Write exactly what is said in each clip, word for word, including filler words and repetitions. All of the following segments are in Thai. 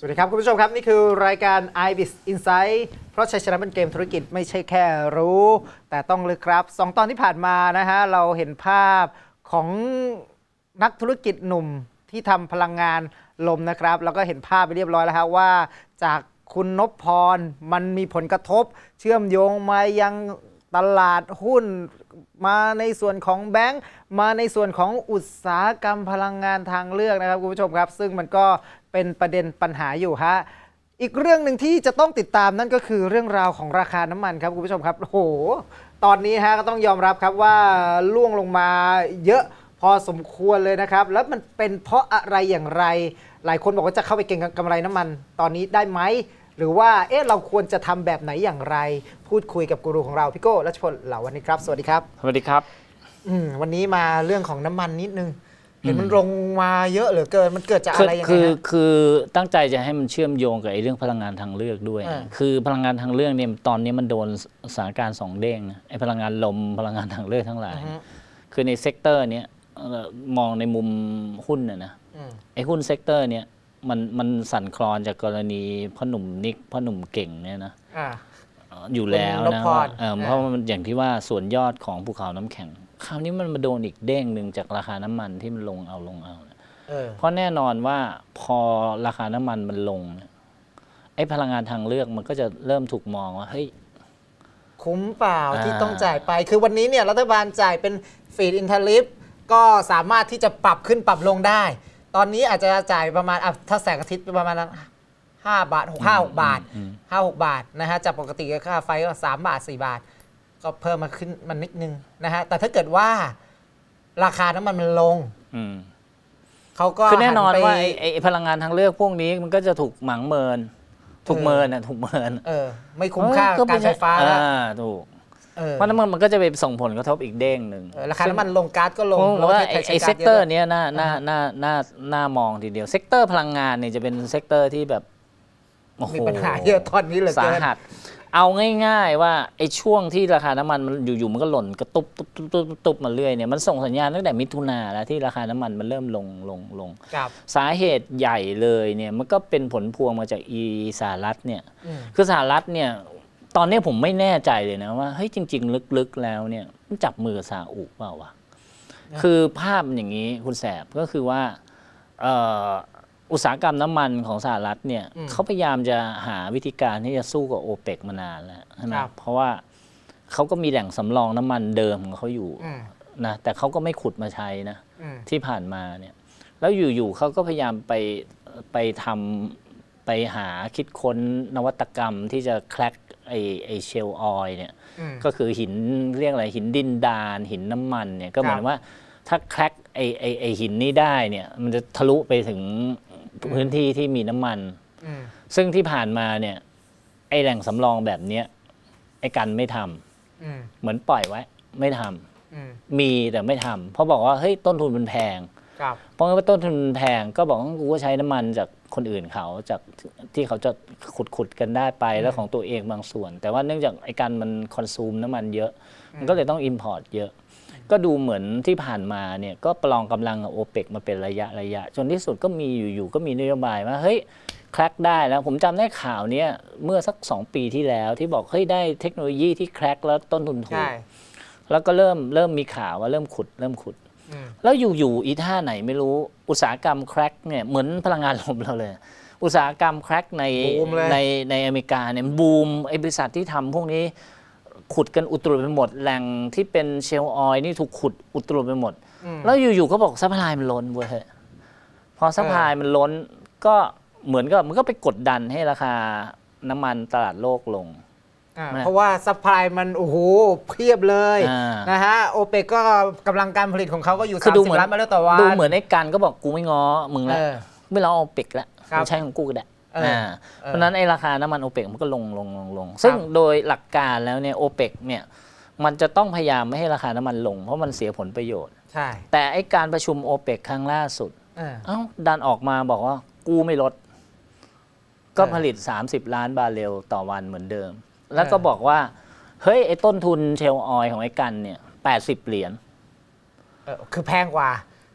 สวัสดีครับคุณผู้ชมครับนี่คือรายการ ไอ บิ เอส Insight เพราะชัยชนะเป็นเกมธุรกิจไม่ใช่แค่รู้แต่ต้องลึกครับสองตอนที่ผ่านมานะฮะเราเห็นภาพของนักธุรกิจหนุ่มที่ทำพลังงานลมนะครับแล้วก็เห็นภาพไปเรียบร้อยแล้วฮะว่าจากคุณนพพรมันมีผลกระทบเชื่อมโยงมายังตลาดหุ้นมาในส่วนของแบงก์มาในส่วนของอุตสาหกรรมพลังงานทางเลือกนะครับคุณผู้ชมครับซึ่งมันก็เป็นประเด็นปัญหาอยู่ฮะอีกเรื่องหนึ่งที่จะต้องติดตามนั่นก็คือเรื่องราวของราคาน้ำมันครับคุณผู้ชมครับโอ้โหตอนนี้ฮะก็ต้องยอมรับครับว่าล่วงลงมาเยอะพอสมควรเลยนะครับแล้วมันเป็นเพราะอะไรอย่างไรหลายคนบอกว่าจะเข้าไปเก็งกำไรน้ำมันตอนนี้ได้ไหมหรือว่าเอ๊ะเราควรจะทำแบบไหนอย่างไรพูดคุยกับกูรูของเราพี่โก้รัชพลเหล่าวันนี้ครับสวัสดีครับสวัสดีครับอืมวันนี้มาเรื่องของน้ำมันนิดนึงเห็นมันลงมาเยอะเหลือเกินมันเกิดจากอะไรยังไงคือคือตั้งใจจะให้มันเชื่อมโยงกับไอ้เรื่องพลังงานทางเลือกด้วยคือพลังงานทางเลือกเนี่ยตอนนี้มันโดนสถานการณ์สองเด้งไอ้พลังงานลมพลังงานทางเลือกทั้งหลายคือในเซกเตอร์เนี้ยมองในมุมหุ้นน่ะนะไอ้หุ้นเซกเตอร์เนี้ยมันมันสั่นคลอนจากกรณีพ่อหนุ่มนิกพ่อหนุ่มเก่งเนี่ยนะอยู่แล้วนะว่าเพราะมันอย่างที่ว่าส่วนยอดของภูเขาน้ำแข็งคราวนี้มันมาโดนอีกเด้งหนึ่งจากราคาน้ำมันที่มันลงเอาลงเอาเพราะแน่นอนว่าพอราคาน้ำมันมันลงไอ้พลังงานทางเลือกมันก็จะเริ่มถูกมองว่าเฮ้ยคุ้มเปล่าที่ต้องจ่ายไปคือวันนี้เนี่ยรัฐบาลจ่ายเป็นฟีดอินทลิฟก็สามารถที่จะปรับขึ้นปรับลงได้ตอนนี้อาจจะจ่ายประมาณถ้าแสงอาทิตย์ประมาณห้าบาทหกห้าหกบาทห้าหกบาทนะฮะจากปกติค่าไฟก็สามบาทสี่บาทก็เพิ่มมาขึ้นมันนิดนึงนะฮะแต่ถ้าเกิดว่าราคาน้ำมันมันลงเขาก็คือแน่นอนว่าไอ้พลังงานทางเลือกพวกนี้มันก็จะถูกหมังเมินถูกเมินนะถูกเมินเออไม่คุ้มค่าการไฟฟ้าแล้วถูกเพราะน้ำมันมันก็จะไปส่งผลกระทบอีกเด้งหนึ่งราคาน้ำมันลงก๊าซก็ลงเพราะว่าไอ้เซกเตอร์นี้น่าน่าน่าน่าน่ามองทีเดียวเซกเตอร์พลังงานเนี่ยจะเป็นเซกเตอร์ที่แบบมีปัญหาเยอะตอนนี้เลยสาหัสเอาง่ายๆว่าไอ้ช่วงที่ราคาน้ำมันมันอยู่ๆมันก็หล่นกระตุบตุบตุบตุบตุบมาเรื่อยเนี่ยมันส่งสัญญาณตั้งแต่มิถุนาแล้วที่ราคาน้ำมันมันเริ่มลงลงลงสาเหตุใหญ่เลยเนี่ยมันก็เป็นผลพวงมาจากอีสหรัฐเนี่ยคือสหรัฐเนี่ยตอนนี้ผมไม่แน่ใจเลยนะว่าเฮ้ยจริงๆลึกๆแล้วเนี่ยมันจับมือซาอุเปล่าวะคือภาพอย่างนี้คุณแสบก็คือว่าอุตสาหกรรมน้ำมันของสหรัฐเนี่ยเขาพยายามจะหาวิธีการที่จะสู้กับโอเปกมานานแล้วใช่ไหมเพราะว่าเขาก็มีแหล่งสำรองน้ำมันเดิมของเขาอยู่นะแต่เขาก็ไม่ขุดมาใช้นะที่ผ่านมาเนี่ยแล้วอยู่ๆเขาก็พยายามไปไปทำไปหาคิดค้นนวัตกรรมที่จะแคลกไอไอเชลออยเนี่ยก็คือหินเรียกอะไรหินดินดานหินน้ำมันเนี่ยก็เหมือนว่าถ้าแคลกไอไอไอหินนี้ได้เนี่ยมันจะทะลุไปถึงพื้นที่ที่มีน้ำมันซึ่งที่ผ่านมาเนี่ยไอแหล่งสำรองแบบเนี้ยไอกันไม่ทำเหมือนปล่อยไว้ไม่ทำมีแต่ไม่ทำเพราะบอกว่าเฮ้ยต้นทุนมันแพงเพราะว่าต้นทุนแพงก็บอกว่ากูก็ใช้น้ำมันจากคนอื่นเขาจากที่เขาจะขุดขุดกันได้ไปแล้วของตัวเองบางส่วนแต่ว่าเนื่องจากไอ้การมันคอนซูมน้ำมันเยอะมันก็เลยต้องอิมพอร์ตเยอะก็ดูเหมือนที่ผ่านมาเนี่ยก็ประลองกำลังกับโอเปกมาเป็นระยะระยะจนที่สุดก็มีอยู่ๆก็มีนโยบายว่าเฮ้ยแคร็กได้แล้วผมจำได้ข่าวเนี้ยเมื่อสักสองปีที่แล้วที่บอกเฮ้ยได้เทคโนโลยีที่แคร็กแล้วต้นทุนถูกแล้วก็เริ่มเริ่มมีข่าวว่าเริ่มขุดเริ่มขุดแล้วอยู่ๆอีท่าไหนไม่รู้อุตสาหกรรมแคร็กเนี่ยเหมือนพลังงานลมเราเลยอุตสาหกรรมแคร็กในในในอเมริกาเนี่ยบูมไอ้บริษัทที่ทำพวกนี้ขุดกันอุตรุไปหมดแหล่งที่เป็นเชลออยนี่ถูกขุดอุตรุไปหมดแล้วอยู่ๆก็บอกซัพพลายมันล้นเว้ยพอซัพพลายมันล้นก็เหมือนกับมันก็ไปกดดันให้ราคาน้ำมันตลาดโลกลงเพราะว่าซัพพลายมันโอ้โหเพียบเลยนะฮะโอเปกก็กำลังการผลิตของเขาก็อยู่สามสิบล้านบาร์เรลต่อวันดูเหมือนไอ้กันก็บอกกูไม่ง้อมึงแล้วไม่รอโอเปกแล้วใช้ของกูก็ได้เพราะนั้นไอ้ราคาน้ำมันโอเปกมันก็ลงลงลงลงซึ่งโดยหลักการแล้วเนี่ยโอเปกเนี่ยมันจะต้องพยายามไม่ให้ราคาน้ำมันลงเพราะมันเสียผลประโยชน์ใช่แต่ไอ้การประชุมโอเปกครั้งล่าสุดเอ้าดันออกมาบอกว่ากูไม่ลดก็ผลิตสามสิบล้านบาร์เรลต่อวันเหมือนเดิมแล้วก็บอกว่าเฮ้ยไอ้ต้นทุนเชลออยของไอ้กันเนี่ยแปดสิบเหรียญคือแพงกว่า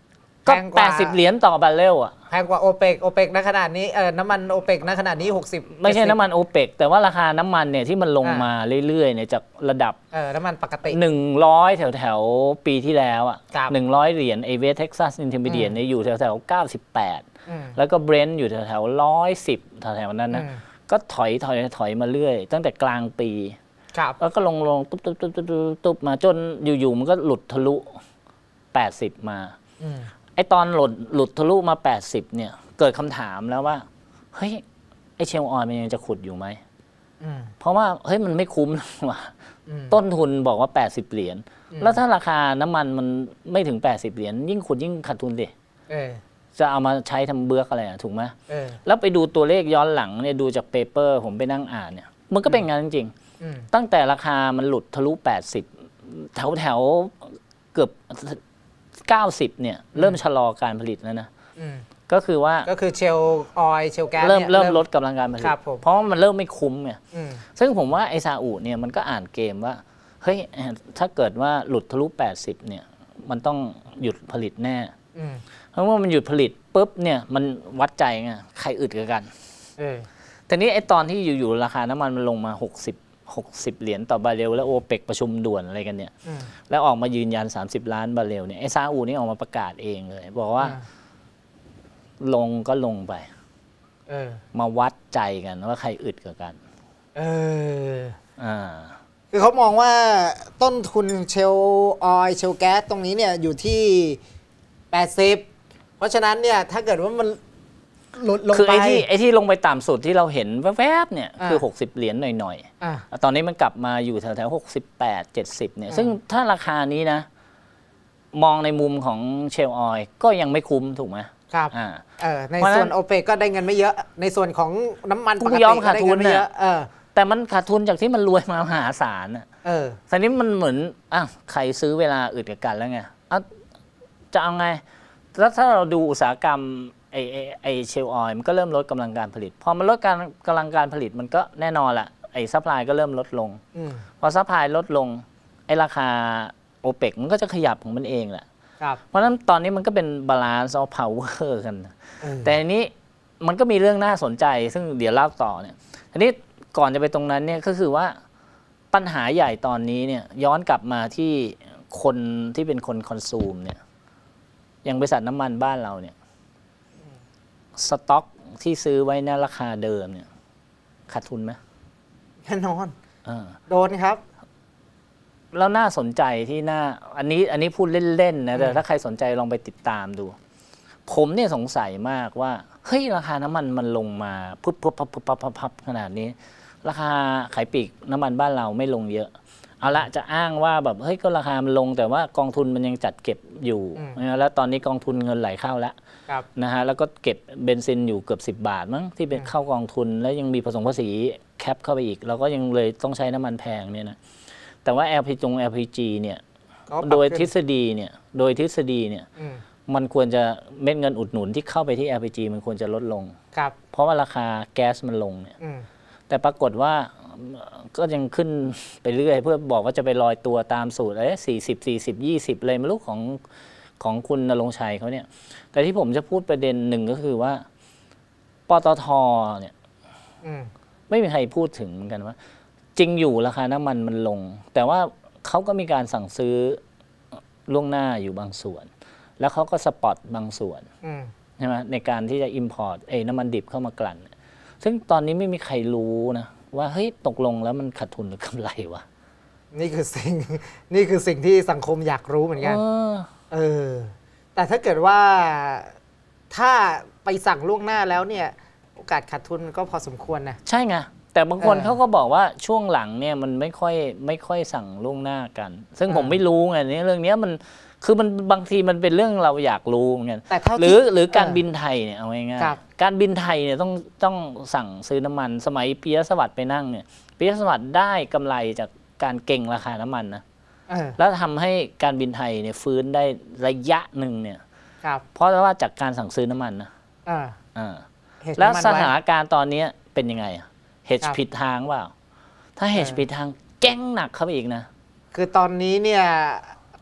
ก็แปดสิบเหรียญต่อบาร์เรลอ่ะแพงกว่าโอเปกโอเปกณขนาดนี้เออน้ำมันโอเปกณขนาดนี้หกสิบไม่ใช่น้ำมันโอเปกแต่ว่าราคาน้ำมันเนี่ยที่มันลงมาเรื่อยๆเนี่ยจากระดับเออน้ำมันปกติหนึ่งร้อยแถวๆปีที่แล้วอ่ะหนึ่งร้อยเหรียญไอเวสเท็กซัสอินเทอร์มีเดียเนี่ยอยู่แถวๆเก้าสิบแปดแล้วก็เบรนท์อยู่แถวๆร้อยสิบแถวๆนั้นนะก็ถอยถอยถอยมาเรื่อยตั้งแต่กลางปีแล้วก็ลงลงตุ๊บตุ๊บตุ๊บตุ๊บตุ๊บมาจนอยู่ๆมันก็หลุดทะลุแปดสิบมาไอตอนหลุดหลุดทะลุมาแปดสิบเนี่ยเกิดคำถามแล้วว่าเฮ้ยไอเชลออยมันยังจะขุดอยู่ไหมเพราะว่าเฮ้ยมันไม่คุ้มว่ะต้นทุนบอกว่าแปดสิบเหรียญแล้วถ้าราคาน้ำมันมันไม่ถึงแปดสิบเหรียญยิ่งขุดยิ่งขาดทุนดิจะเอามาใช้ทำเบือกอะไรอ่ะถูกไหมแล้วไปดูตัวเลขย้อนหลังเนี่ยดูจากเปเปอร์ผมไปนั่งอ่านเนี่ยมันก็เป็นงานจริงๆตั้งแต่ราคามันหลุดทะลุแปดสิบแถวแถวเกือบเก้าสิบเนี่ยเริ่มชะลอการผลิตแล้วนะก็คือว่าก็คือเชลออยเชลแก๊สเริ่มเริ่มลดกำลังการผลิตเพราะมันเริ่มไม่คุ้มไงซึ่งผมว่าไอซาอุเนี่ยมันก็อ่านเกมว่าเฮ้ยถ้าเกิดว่าหลุดทะลุแปดสิบเนี่ยมันต้องหยุดผลิตแน่เพราะว่ามันหยุดผลิตปุ๊บเนี่ยมันวัดใจไงใครอึดกันแต่นี้ไอตอนที่อยู่ๆราคาน้ำมันมันลงมาหกสิบ หกสิบเหรียญต่อบาร์เรลแล้วโอเปกประชุมด่วนอะไรกันเนี่ยแล้วออกมายืนยันสามสิบล้านบาร์เรลเนี่ยไอซาอุนี่ออกมาประกาศเองเลยบอกว่าลงก็ลงไปมาวัดใจกันว่าใครอึดกว่ากันเอออ่าคือเขามองว่าต้นทุนเชลออยเชลแก๊สตรงนี้เนี่ยอยู่ที่แปดสิบเพราะฉะนั้นเนี่ยถ้าเกิดว่ามันลดลงไปคือไอ้ที่ไอ้ที่ลงไปต่ำสุดที่เราเห็นแวบๆเนี่ยคือหกสิบเหรียญหน่อยๆตอนนี้มันกลับมาอยู่แถวๆหกสิบแปด เจ็ดสิบเนี่ยซึ่งถ้าราคานี้นะมองในมุมของเชลออยก็ยังไม่คุ้มถูกไหมครับในส่วนโอเปกก็ได้เงินไม่เยอะในส่วนของน้ำมันปกติก็ได้เงินไม่เยอะแต่มันขาดทุนจากที่มันรวยมามหาศาลอ่ะแต่นี้มันเหมือนอ่ะใครซื้อเวลาอึดกับกันแล้วไงจะเอาไงแล้วถ้าเราดูอุตสาหกรรมไอไอไอเชลออยมันก็เริ่มลดกำลังการผลิตพอมันลดการกำลังการผลิตมันก็แน่นอนแหละไอซัพพลายก็เริ่มลดลงพอซัพพลายลดลงไอราคาโอเปกมันก็จะขยับของมันเองแหละเพราะฉะนั้นตอนนี้มันก็เป็นบาลานซ์ออฟพาวเวอร์กันแต่อันนี้มันก็มีเรื่องน่าสนใจซึ่งเดี๋ยวเล่าต่อเนี่ยทีนี้ก่อนจะไปตรงนั้นเนี่ยก็คือว่าปัญหาใหญ่ตอนนี้เนี่ยย้อนกลับมาที่คนที่เป็นคนคอนซูมเนี่ยอย่างบริษัทน้ำมันบ้านเราเนี่ยสต็อกที่ซื้อไว้ในราคาเดิมเนี่ยขาดทุนไหมแน่นอนโดนครับแล้วน่าสนใจที่น่าอันนี้อันนี้พูดเล่นๆนะแต่ถ้าใครสนใจลองไปติดตามดูผมเนี่ยสงสัยมากว่าเฮ้ยราคาน้ำมันมันลงมาปุ๊บปุ๊บปั๊บปั๊บปั๊บปั๊บขนาดนี้ราคาขายปลีกน้ำมันบ้านเราไม่ลงเยอะเอาละจะอ้างว่าแบบเฮ้ยก็ราคามันลงแต่ว่ากองทุนมันยังจัดเก็บอยู่แล้วตอนนี้กองทุนเงินไหลเข้าแล้วนะฮะแล้วก็เก็บเบนซินอยู่เกือบสิบบาทมั้งที่เป็นเข้ากองทุนแล้วยังมีผสมภาษีแคปเข้าไปอีกเราก็ยังเลยต้องใช้น้ำมันแพงเนี่ยนะแต่ว่า แอล พี จี แอล พี จี เนี่ยโดยทฤษฎีเนี่ยโดยทฤษฎีเนี่ยมันควรจะเม็ดเงินอุดหนุนที่เข้าไปที่ แอล พี จี มันควรจะลดลงเพราะว่าราคาแก๊สมันลงเนี่ยแต่ปรากฏว่าก็ยังขึ้นไปเรื่อยเพื่อบอกว่าจะไปลอยตัวตามสูตรอะไรสี่สิบสี่สิบยี่สิบเลยไม่รู้ของของคุณณรงค์ชัยเขาเนี่ยแต่ที่ผมจะพูดประเด็นหนึ่งก็คือว่าปตทเนี่ยไม่มีใครพูดถึงเหมือนกันว่าจริงอยู่ราคาน้ำมันมันลงแต่ว่าเขาก็มีการสั่งซื้อล่วงหน้าอยู่บางส่วนแล้วเขาก็สปอตบางส่วนใช่ไหมในการที่จะอิมพอร์ตไอ้น้ำมันดิบเข้ามากลั่นซึ่งตอนนี้ไม่มีใครรู้นะว่าเฮ้ยตกลงแล้วมันขาดทุนหรือกำไรวะนี่คือสิ่งนี่คือสิ่งที่สังคมอยากรู้เหมือนกันเออแต่ถ้าเกิดว่าถ้าไปสั่งล่วงหน้าแล้วเนี่ยโอกาสขาดทุนก็พอสมควรนะใช่ไงแต่บางคนเขาก็บอกว่าช่วงหลังเนี่ยมันไม่ค่อยไม่ค่อยสั่งล่วงหน้ากันซึ่งผมไม่รู้ไงนี่เรื่องนี้มันคือมันบางทีมันเป็นเรื่องเราอยากรู้เหมือนกันหรือหรือการบินไทยเนี่ยเอาง่ายๆการบินไทยเนี่ยต้องต้องสั่งซื้อน้ำมันสมัยปิยสวัสดิ์ไปนั่งเนี่ยปิยสวัสดิ์ได้กำไรจากการเก่งราคาน้ำมันนะแล้วทำให้การบินไทยเนี่ยฟื้นได้ระยะหนึ่งเนี่ยเพราะว่าจากการสั่งซื้อน้ำมันนะแล้วสถานการณ์ตอนนี้เป็นยังไงเฮดผิดทางเปล่าถ้าเฮดผิดทางแก้งหนักเข้าไปอีกนะคือตอนนี้เนี่ย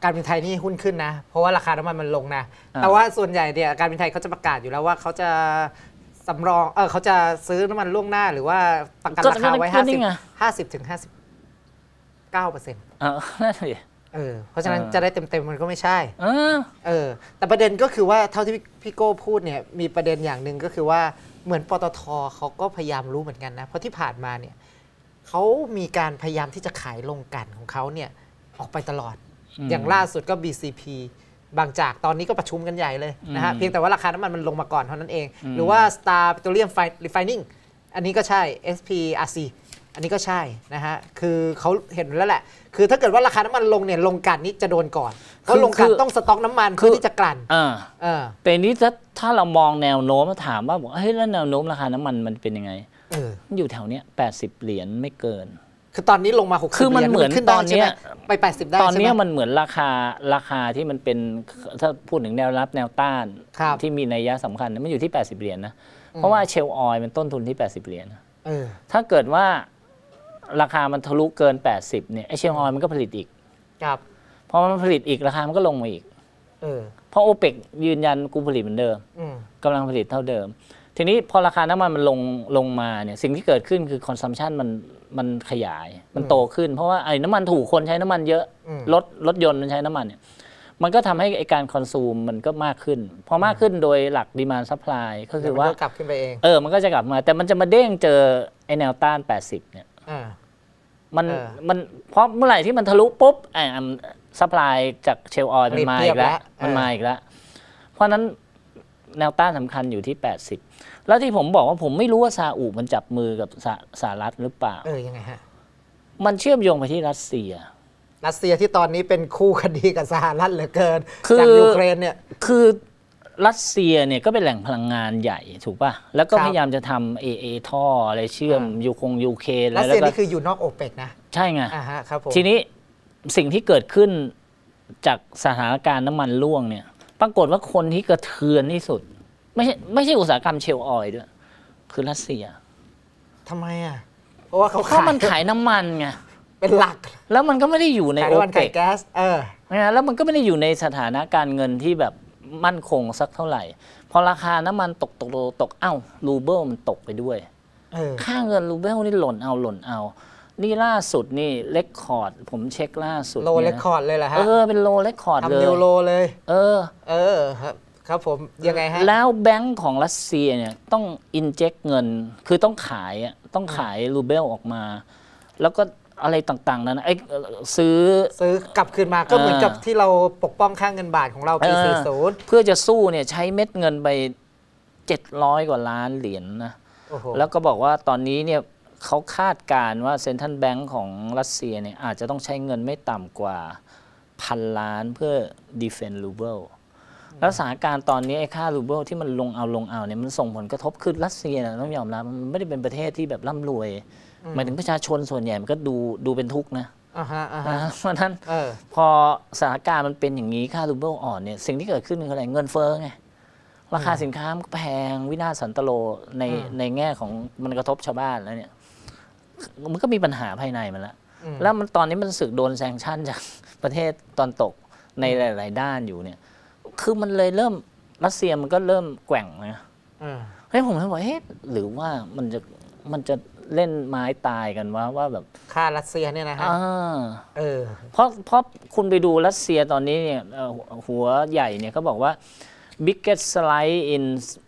การบินไทยนี่หุ้นขึ้นนะเพราะว่าราคาน้ำมันมันลงนะแต่ว่าส่วนใหญ่เนี่ยการบินไทยเขาจะประกาศอยู่แล้วว่าเขาจะสำรองเออเขาจะซื้อน้ำมันล่วงหน้าหรือว่าประกันราคาไว้ห้าสิบห้าสิบถึงห้าสิบเก้าเปอร์เซ็นต์เออนั่นสิเออเพราะฉะนั้นจะได้เต็มๆมันก็ไม่ใช่เออเออแต่ประเด็นก็คือว่าเท่าที่พี่โก้พูดเนี่ยมีประเด็นอย่างหนึ่งก็คือว่าเหมือนปตท.เขาก็พยายามรู้เหมือนกันนะเพราะที่ผ่านมาเนี่ยเขามีการพยายามที่จะขายโรงกลั่นของเขาเนี่ยออกไปตลอดอย่างล่าสุดก็ บี ซี พี บางจากตอนนี้ก็ประชุมกันใหญ่เลยนะฮะเพียงแต่ว่าราคาน้ำมันมันลงมาก่อนเท่านั้นเองหรือว่า Star Petroleum Refining อันนี้ก็ใช่ เอส พี อาร์ ซี อันนี้ก็ใช่นะฮะคือเขาเห็นแล้วแหละคือถ้าเกิดว่าราคาน้ำมันลงเนี่ยลงกลั่นนี้จะโดนก่อนเพราะลงกลั่นต้องสต็อกน้ำมันเพื่อที่จะกลั่นแต่นี้ถ้าถ้าเรามองแนวโน้มมาถามว่าบอกเฮ้ยแล้วแนวโน้มราคาน้ำมันมันเป็นยังไงอยู่แถวเนี้ยแปดสิบเหรียญไม่เกินคือตอนนี้ลงมาหกสิบคือมันเหมือนตอนนี้ไปแปดสิบได้ตอนนี้มันเหมือนราคาราคาที่มันเป็นถ้าพูดถึงแนวรับแนวต้านที่มีนัยยะสำคัญมันอยู่ที่แปดสิบเหรียญนะเพราะว่าเชลล์ออยล์มันต้นทุนที่แปดสิบเหรียญถ้าเกิดว่าราคามันทะลุเกินแปดสิบเนี่ยไอเชลล์ออยล์มันก็ผลิตอีกครับพอมันผลิตอีกราคามันก็ลงมาอีกเพราะโอเปกยืนยันกูผลิตเหมือนเดิมกำลังผลิตเท่าเดิมทีนี้พอราคาน้ำมันมันลงลงมาเนี่ยสิ่งที่เกิดขึ้นคือคอนซัมชันมันมันขยายมันโตขึ้นเพราะว่าไอ้น้ำมันถูกคนใช้น้ำมันเยอะรถรถยนต์มันใช้น้ำมันเนี่ยมันก็ทำให้ไอ้การคอนซูมมันก็มากขึ้นพอมากขึ้นโดยหลักดีมานด์ซัพพลายก็คือว่ากลับขึ้นไปเองเออมันก็จะกลับมาแต่มันจะมาเด้งเจอไอ้แนวต้านแปดสิบเนี่ยมันมันเพราะเมื่อไหร่ที่มันทะลุปุ๊บไอ้ซัพพลายจากเชลล์ออยล์มันมาอีกแล้วมันมาอีกแล้วเพราะนั้นแนวต้านสำคัญอยู่ที่แปดสิบแล้วที่ผมบอกว่าผมไม่รู้ว่าซาอุมันจับมือกับสหรัฐหรือเปล่าเออยังไงฮะมันเชื่อมโยงไปที่รัสเซียรัสเซียที่ตอนนี้เป็นคู่คดีกับสหรัฐเหลือเกินจากยูเครนเนี่ยคือรัสเซียเนี่ยก็เป็นแหล่งพลังงานใหญ่ถูกป่ะแล้วก็พยายามจะทำเอเอท่ออะไรเชื่อมยูคงยูเครนรัสเซียนี่คืออยู่นอกโอเปกนะใช่ไงอ่าฮะครับผมทีนี้สิ่งที่เกิดขึ้นจากสถานการณ์น้ำมันร่วงเนี่ยปรากฏว่าคนที่กระเทือนที่สุดไม่ใช่ไม่ใช่อุตสาหกรรมเชลล์ออยล์ด้วยคือรัสเซียทำไมอ่ะเพราะว่าเขาเพราะมันขายน้ำมันไงเป็นหลักแล้วมันก็ไม่ได้อยู่ในโอเปกแก๊สเออนะแล้วมันก็ไม่ได้อยู่ในสถานะการเงินที่แบบมั่นคงสักเท่าไหร่พอราคาน้ำมันตกตกตกเอ้ารูเบิลมันตกไปด้วยค่าเงินรูเบิลนี่หล่นเอาหล่นเอานี่ล่าสุดนี่เรคคอร์ดผมเช็คล่าสุดโลเรคคอร์ดเลยเหรอฮะเออเป็นโลเรคคอร์ดเลยทำนิวโลเลยเออเออครับครับผมยังไงฮะแล้วแบงก์ของรัสเซียเนี่ยต้องอินเจคเงินคือต้องขายอ่ะต้องขายรูเบลออกมาแล้วก็อะไรต่างๆนั้นไอ้ซื้อซื้อกลับคืนมาก็เหมือนกับที่เราปกป้องค่าเงินบาทของเราปีสี่สิบเพื่อจะสู้เนี่ยใช้เม็ดเงินไปเจ็ดร้อยกว่าล้านเหรียญ นะแล้วก็บอกว่าตอนนี้เนี่ยเขาคาดการณ์ว่าเซ็นทรัลแบงก์ของรัสเซียเนี่ยอาจจะต้องใช้เงินไม่ต่ำกว่าพันล้านเพื่อ defend ruble แล้วสถานการณ์ตอนนี้ไอ้ค่ารูเบิลที่มันลงเอาลงเอาเนี่ยมันส่งผลกระทบคือรัสเซียนะต้องยอมรับมันไม่ได้เป็นประเทศที่แบบร่ำรวยหมายถึงประชาชนส่วนใหญ่มันก็ดูดูเป็นทุกข์นะเพราะนั้นพอสถานการณ์มันเป็นอย่างนี้ค่ารูเบิลอ่อนเนี่ยสิ่งที่เกิดขึ้นคืออะไรเงินเฟ้อไงราคาสินค้ามันแพงวินาศสันตโลในในแง่ของมันกระทบชาวบ้านแล้วเนี่ยมันก็มีปัญหาภายในมันแล้วแล้วมันตอนนี้มันสึกโดนแซงชั่นจากประเทศตอนตกในหลายๆด้านอยู่เนี่ยคือมันเลยเริ่มรัสเซียมันก็เริ่มแกว่งนะเฮ้ยผมเลยบอกเฮ้ยหรือว่ามันจะมันจะเล่นไม้ตายกันว่าว่าแบบค่ารัสเซียเนี่ยนะฮะเออเพราะเพราะคุณไปดูรัสเซียตอนนี้เนี่ยหัวใหญ่เนี่ยเขาบอกว่า biggest slide in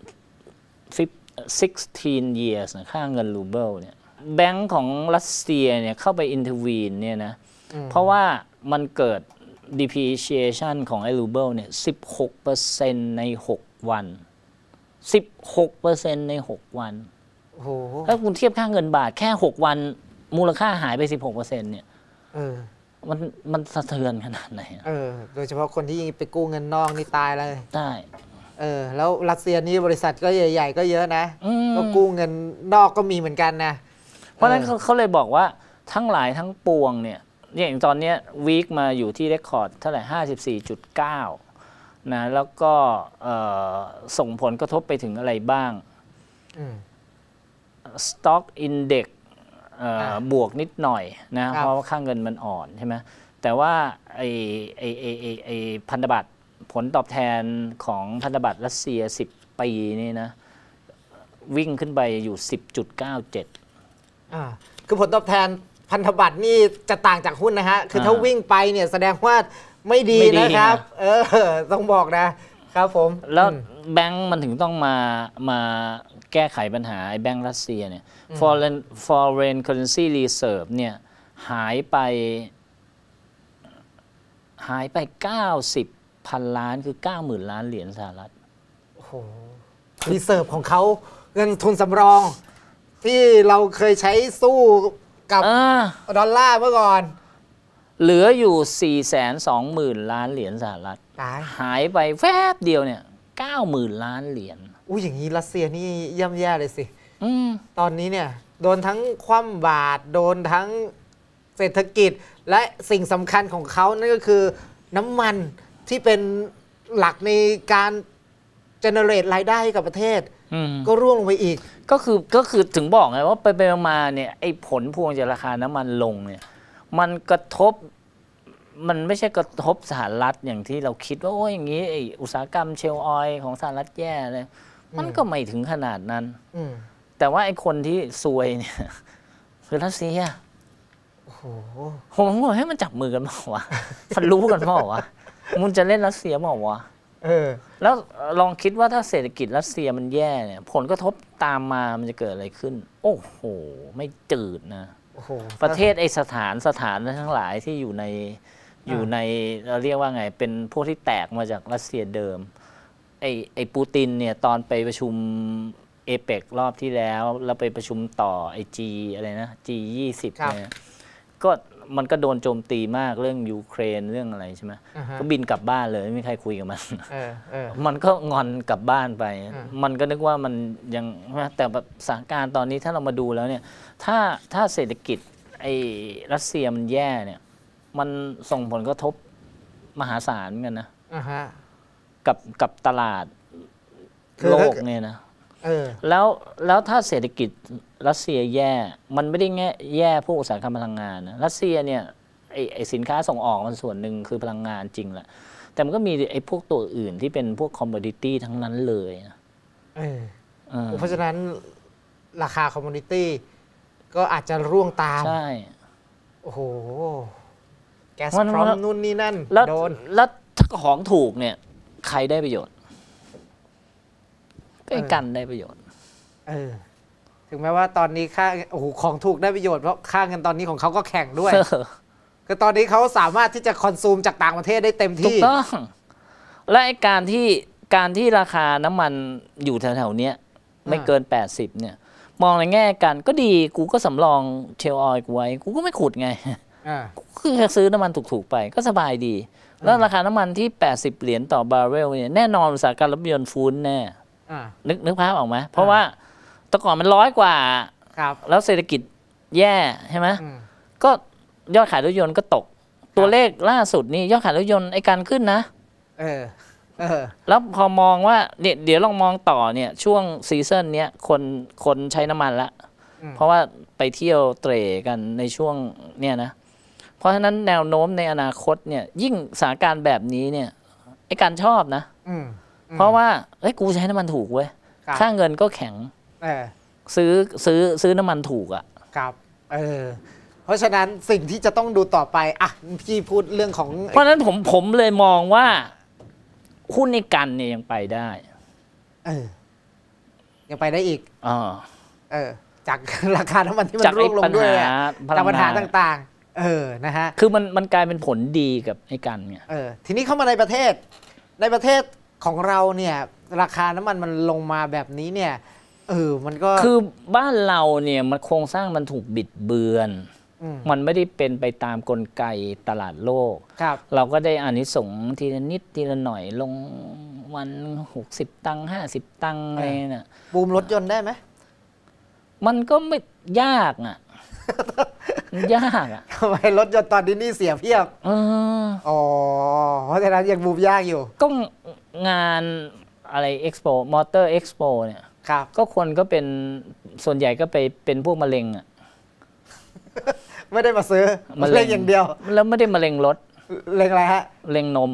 sixteen years นะค่าเงินรูเบิลเนี่ยแบงก์ของรัสเซียเนี่ยเข้าไปอินเทอร์วีนเนี่ยนะเพราะว่ามันเกิดdepreciation ของไอ้รูเบิลเนี่ย สิบหกเปอร์เซ็นต์ ในหกวัน สิบหกเปอร์เซ็นต์ ในหกวันโอ้โหถ้าคุณเทียบค่าเงินบาทแค่หกวันมูลค่าหายไป สิบหกเปอร์เซ็นต์ เนี่ยเออมันมันสะเทือนขนาดไหนเออโดยเฉพาะคนที่ไปกู้เงินนอกนี่ตายเลยได้เออแล้วรัสเซียนี่บริษัทก็ใหญ่ๆก็เยอะนะก็กู้เงินนอกก็มีเหมือนกันนะเพราะฉะนั้นเขาเลยบอกว่าทั้งหลายทั้งปวงเนี่ยอย่างตอนนี้วีคมาอยู่ที่เรคคอร์ดเท่าไหร่ ห้าสิบสี่จุดเก้า นะแล้วก็ส่งผลกระทบไปถึงอะไรบ้าง Stock Index บวกนิดหน่อยนะเพราะว่าค่าเงินมันอ่อนใช่ไหมแต่ว่าไอ้ไอ้ไอ้ไอ้ไอ้พันธบัตรผลตอบแทนของพันธบัตรรัสเซียสิบปีนี่นะวิ่งขึ้นไปอยู่ สิบจุดเก้าเจ็ดอ่าคือผลตอบแทนพันธบัตรนี่จะต่างจากหุ้นนะฮะคือถ้าวิ่งไปเนี่ยแสดงว่าไม่ดีนะครับ เออต้องบอกนะครับผมแล้วแบงก์มันถึงต้องมามาแก้ไขปัญหาไอ้แบงก์รัสเซียเนี่ย foreign foreign currency reserve เนี่ยหายไปหายไปเก้าสิบพันล้านคือเก้าหมื่นล้านเหรียญสหรัฐโอ้โหรีเซิร์ฟของเขาเงินทุนสำรองที่เราเคยใช้สู้กับดอลลาร์เมื่อก่อนเหลืออยู่ สี่แสนสองหมื่น ล้านเหรียญสหรัฐหายไปแวบเดียวเนี่ย เก้าหมื่น ล้านเหรียญอู้อย่างนี้รัสเซียนี่ย่ำแย่เลยสิตอนนี้เนี่ยโดนทั้งคว่ำบาตรโดนทั้งเศรษฐกิจและสิ่งสำคัญของเขานั่นก็คือน้ำมันที่เป็นหลักในการเจเนเรตรายได้ให้กับประเทศก็ร่วงลงไปอีกก็คือก็คือถึงบอกไงว่าไปไปมาเนี่ยไอ้ผลพวงจากราคาน้ำมันลงเนี่ยมันกระทบมันไม่ใช่กระทบสหรัฐอย่างที่เราคิดว่าโอ้ยอย่างนี้ไอ้อุตสาหกรรมเชลล์ออยล์ของสหรัฐแย่เลยมันก็ไม่ถึงขนาดนั้นแต่ว่าไอ้คนที่ซวยเนี่ยคือรัสเซียโอ้โหผมบอกให้มันจับมือกันมากวะมันรู้กันมากวะมึงจะเล่นรัสเซียมากวะเออแล้วลองคิดว่าถ้าเศรษฐกิจรัสเซียมันแย่เนี่ยผลกระทบตามมามันจะเกิดอะไรขึ้นโอ้โหไม่จืดนะประเทศไอสถานสถานทั้งหลายที่อยู่ในอยู่ในเราเรียกว่าไงเป็นพวกที่แตกมาจากรัสเซียเดิมไอไอปูตินเนี่ยตอนไปประชุมเอเปกรอบที่แล้วแล้วไปประชุมต่อไอจีอะไรนะจียี่สิบเนี่ยก็มันก็โดนโจมตีมากเรื่องยูเครนเรื่องอะไรใช่ไหมก็บินกลับบ้านเลยไม่มีใครคุยกับมันมันก็งอนกลับบ้านไปมันก็นึกว่ามันยังแต่แบบสถานการณ์ตอนนี้ถ้าเรามาดูแล้วเนี่ยถ้าถ้าเศรษฐกิจไอ้รัสเซียมันแย่เนี่ยมันส่งผลกระทบมหาศาลกันนะกับกับตลาดโลกเนี่ยนะแล้วแล้วถ้าเศรษฐกิจรัสเซียแย่มันไม่ได้แง่แย่พวกอุตสาหกรรมพลังงานนะรัสเซียเนี่ยไอไอสินค้าส่งออกมันส่วนหนึ่งคือพลังงานจริงแหละแต่มันก็มีไอพวกตัวอื่นที่เป็นพวกคอมโมดิตี้ทั้งนั้นเลยนะเออเพราะฉะนั้นราคาคอมโมดิตี้ก็อาจจะร่วงตามใช่โอ้โหแก๊สพร้อมนู่นนี่นั่นโดนแล้วถ้าของถูกเนี่ยใครได้ประโยชน์ก็ไอ้กันได้ประโยชน์เออถึงแม้ว่าตอนนี้ค่าโอ้โหของถูกได้ประโยชน์เพราะค่าเงินตอนนี้ของเขาก็แข่งด้วยคือตอนนี้เขาสามารถที่จะคอนซูมจากต่างประเทศได้เต็มที่ถูกต้องและไอ้การที่การที่ราคาน้ำมันอยู่แถวๆนี้ไม่เกินแปดสิบเนี่ยมองในแง่กันก็ดีกูก็สำรองเชลล์ออยล์กูไว้กูก็ไม่ขุดไงคือซื้อน้ำมันถูกๆไปก็สบายดีแล้วราคาน้ำมันที่แปดสิบเหรียญต่อบาร์เรลเนี่ยแน่นอนอุตสาหกรรมรถยนต์ฟื้นแน่นึกนึกภาพออกไหมเพราะว่าแต่ก่อนมันร้อยกว่าแล้วเศรษฐกิจแย่ใช่ไหมก็ยอดขายรถยนต์ก็ตกตัวเลขล่าสุดนี่ยอดขายรถยนต์ไอ้การขึ้นนะเออเออแล้วพอมองว่าเนี่ยเดี๋ยวลองมองต่อเนี่ยช่วงซีซั่นเนี้ยคนคนใช้น้ำมันละเพราะว่าไปเที่ยวเตร่กันในช่วงเนี่ยนะเพราะฉะนั้นแนวโน้มในอนาคตเนี่ยยิ่งสถานการณ์แบบนี้เนี่ยไอ้การชอบนะเพราะว่าเอ้ยกูใช้น้ำมันถูกเว้ยค่าเงินก็แข็งซื้อซื้อซื้อน้ำมันถูกอ่ะครับเออเพราะฉะนั้นสิ่งที่จะต้องดูต่อไปอ่ะพี่พูดเรื่องของเพราะฉะนั้นผมผมเลยมองว่าหุ้นในกันเนี่ยยังไปได้เออยังไปได้อีกอ๋อเออจากราคาน้ำมันที่มันร่วงลงด้วยจากปัญหาต่างๆเออนะฮะคือมันมันกลายเป็นผลดีกับไอ้กันเนี่ยเออทีนี้เข้ามาในประเทศในประเทศของเราเนี่ยราคาน้ำมันมันลงมาแบบนี้เนี่ยเออมันก็คือบ้านเราเนี่ยมันโครงสร้างมันถูกบิดเบือนมันไม่ได้เป็นไปตามกลไกตลาดโลกเราก็ได้อานิสงส์ทีละนิดทีละหน่อยลงวันหกสิบตังค์ห้าสิบตังค์อะไรเนี่ยบูมรถยนต์ได้ไหมมันก็ไม่ยากอ่ะยากอ่ะทำไมรถยนต์ตอนนี้นี่เสียเพียบอ๋อเพราะฉะนั้นยังบูมยากอยู่ก็งานอะไรเอ็กซ์โปมอเตอร์เอ็กซ์โปเนี่ยก็คนก็เป็นส่วนใหญ่ก็ไปเป็นพวกมะเร็งอ่ะไม่ได้มาซื้อมะเร็งอย่างเดียวแล้วไม่ได้มะเร็งรถเร็งอะไรฮะเร็งนม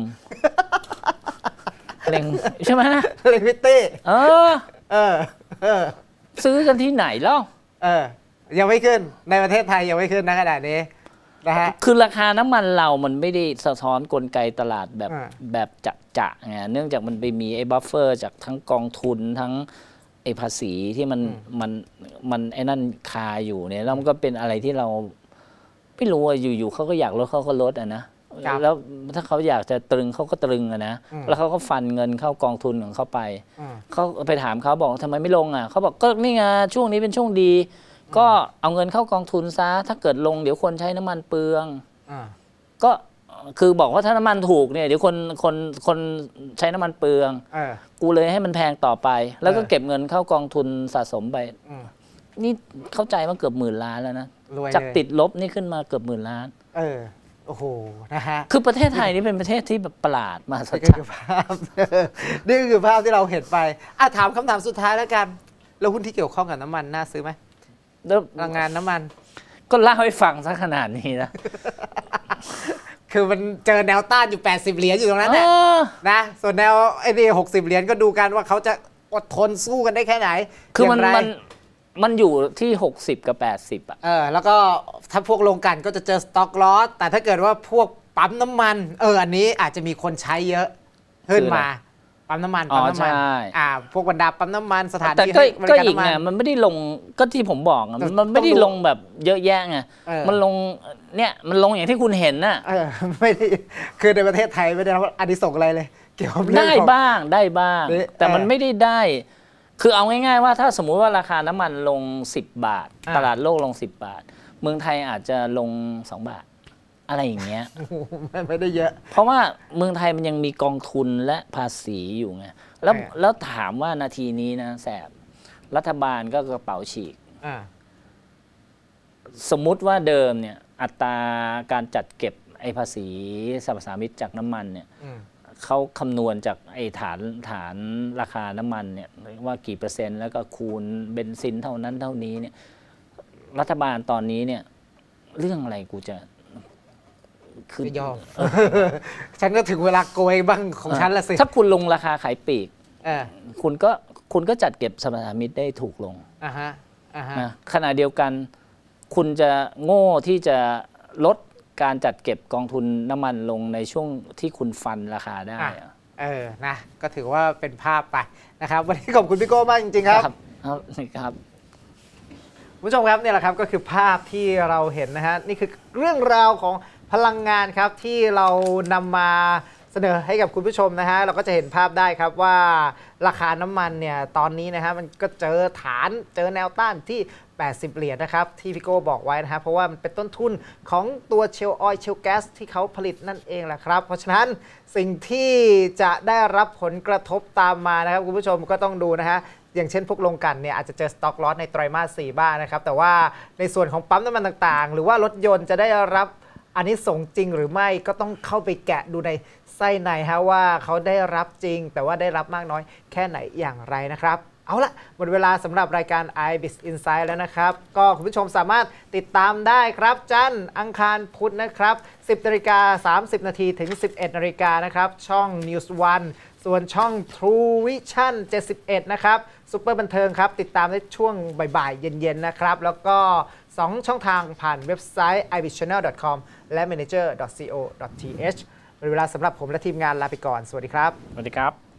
เร็งใช่ไหมเร็งพิตตี้เออเออเออซื้อกันที่ไหนแล้วเออยังไม่ขึ้นในประเทศไทยยังไม่ขึ้นนะขนาดนี้นะฮะคือราคาน้ำมันเรามันไม่ได้สะท้อนกลไกตลาดแบบแบบจะจะไงเนื่องจากมันไปมีไอ้บัฟเฟอร์จากทั้งกองทุนทั้งไอ้ภาษีที่มันมันมันไอ้นั่นคาอยู่เนี่ยแล้วมันก็เป็นอะไรที่เราไม่รู้ว่าอยู่ๆเขาก็อยากลดเขาก็ลดอ่ะนะแล้วถ้าเขาอยากจะตรึงเขาก็ตรึงอะนะแล้วเขาก็ฟันเงินเข้ากองทุนของเขาไปเขาไปถามเขาบอกทำไมไม่ลงอ่ะเขาบอกก็นี่ไงช่วงนี้เป็นช่วงดีก็เอาเงินเข้ากองทุนซะถ้าเกิดลงเดี๋ยวคนใช้น้ำมันเปลืองก็คือบอกว่าถ้าน้ำมันถูกเนี่ยเดี๋ยวคนคนคนใช้น้ำมันเปลืองกูเลยให้มันแพงต่อไปแล้วก็เก็บเงินเข้ากองทุนสะสมไปนี่เข้าใจว่าเกือบหมื่นล้านแล้วนะจากติดลบนี่ขึ้นมาเกือบหมื่นล้านเออโอ้โหนะฮะคือประเทศไทยนี่เป็นประเทศที่แบบประหลาดมาสัจจ์นี่คือภาพนี่คือภาพที่เราเห็นไปอ่ะถามคำถามสุดท้ายแล้วกันแล้วหุ้นที่เกี่ยวข้องกับน้ำมันน่าซื้อไหมพลังงานน้ำมันก็เล่าให้ฟังซะขนาดนี้นะคือมันเจอแนวต้านอยู่แปดสิบเหรียญอยู่ตรงนั้นแหละนะส่วนแนวไอ้นี่หกสิบเหรียญก็ดูกันว่าเขาจะอดทนสู้กันได้แค่ไหนคือมันมันมันอยู่ที่หกสิบกับแปดสิบอ่ะเออแล้วก็ถ้าพวกโรงกลั่นก็จะเจอสต็อกลอสแต่ถ้าเกิดว่าพวกปั๊มน้ำมันเอออันนี้อาจจะมีคนใช้เยอะขึ้นมาปั๊มน้ำมันปั๊มน้ำมันอ่าพวกบรรดาปั๊มน้ำมันสถานที่ให้บริการน้ำมันมันไม่ได้ลงก็ที่ผมบอกมันไม่ได้ลงแบบเยอะแยะไงมันลงเนี่ยมันลงอย่างที่คุณเห็นน่ะเออไม่ได้คือในประเทศไทยไม่ได้รับอานิสงส์อะไรเลยเกี่ยวกับได้บ้างได้บ้างแต่มันไม่ได้ได้คือเอาง่ายๆว่าถ้าสมมุติว่าราคาน้ำมันลงสิบบาทตลาดโลกลงสิบบาทเมืองไทยอาจจะลงสองบาทอะไรอย่างเงี้ยไม่ได้เยอะเพราะว่าเมืองไทยมันยังมีกองทุนและภาษีอยู่ไงแล้วแล้วถามว่านาทีนี้นะแสบรัฐบาลก็กระเป๋าฉีกสมมุติว่าเดิมเนี่ยอัตราการจัดเก็บไอ้ภาษีสรรพสามิตจากน้ำมันเนี่ยเขาคำนวณจากไอ้ฐานฐานราคาน้ำมันเนี่ยว่ากี่เปอร์เซ็นต์แล้วก็คูณเบนซินเท่านั้นเท่านี้เนี่ยรัฐบาลตอนนี้เนี่ยเรื่องอะไรกูจะคือยอมฉันก็ถึงเวลาโกยบ้างของฉันละสิถ้าคุณลงราคาขายปลีกคุณก็คุณก็จัดเก็บสรรพสามิตได้ถูกลงอ่าฮะอ่าฮะขณะเดียวกันคุณจะโง่ที่จะลดการจัดเก็บกองทุนน้ำมันลงในช่วงที่คุณฟันราคาได้เออนะก็ถือว่าเป็นภาพไปนะครับวันนี้ขอบคุณพี่โก้มากจริงๆครับครับครับผู้ชมครับนี่แหละครับก็คือภาพที่เราเห็นนะฮะนี่คือเรื่องราวของพลังงานครับที่เรานำมาเสนอให้กับคุณผู้ชมนะฮะเราก็จะเห็นภาพได้ครับว่าราคาน้ำมันเนี่ยตอนนี้นะฮะมันก็เจอฐานเจอแนวต้านที่แปดสิบเหรียญนะครับที่พี่โก้บอกไว้นะฮะเพราะว่ามันเป็นต้นทุนของตัวเชลออยล์เชลแก๊สที่เขาผลิตนั่นเองแหละครับเพราะฉะนั้นสิ่งที่จะได้รับผลกระทบตามมานะครับคุณผู้ชมก็ต้องดูนะฮะอย่างเช่นพวกโรงกลั่นเนี่ยอาจจะเจอสต็อกลอสในไตรมาสสี่บ้างนะครับแต่ว่าในส่วนของปั๊มน้ำมันต่างๆหรือว่ารถยนต์จะได้รับอันนี้ส่งจริงหรือไม่ก็ต้องเข้าไปแกะดูในไส้ในฮะว่าเขาได้รับจริงแต่ว่าได้รับมากน้อยแค่ไหนอย่างไรนะครับเอาละหมดเวลาสำหรับรายการ ไอ บิ เอส Insight แล้วนะครับก็คุณผู้ชมสามารถติดตามได้ครับจันทร์อังคารพุธนะครับสิบนาฬิกาสามสิบนาทีถึงสิบเอ็ดนาฬิกานะครับช่อง นิวส์วัน ส่วนช่อง True Vision เจ็ดสิบเอ็ดนะครับซุปเปอร์บันเทิงครับติดตามได้ช่วงบ่ายๆเย็นๆนะครับแล้วก็สองช่องทางผ่านเว็บไซต์ ไอ บิ ช channel ดอท คอม และ แมเนเจอร์ ดอท ซี โอ ดอท ที เอช เวลาสำหรับผมและทีมงานลาไปก่อนสวัสดีครับสวัสดีครับ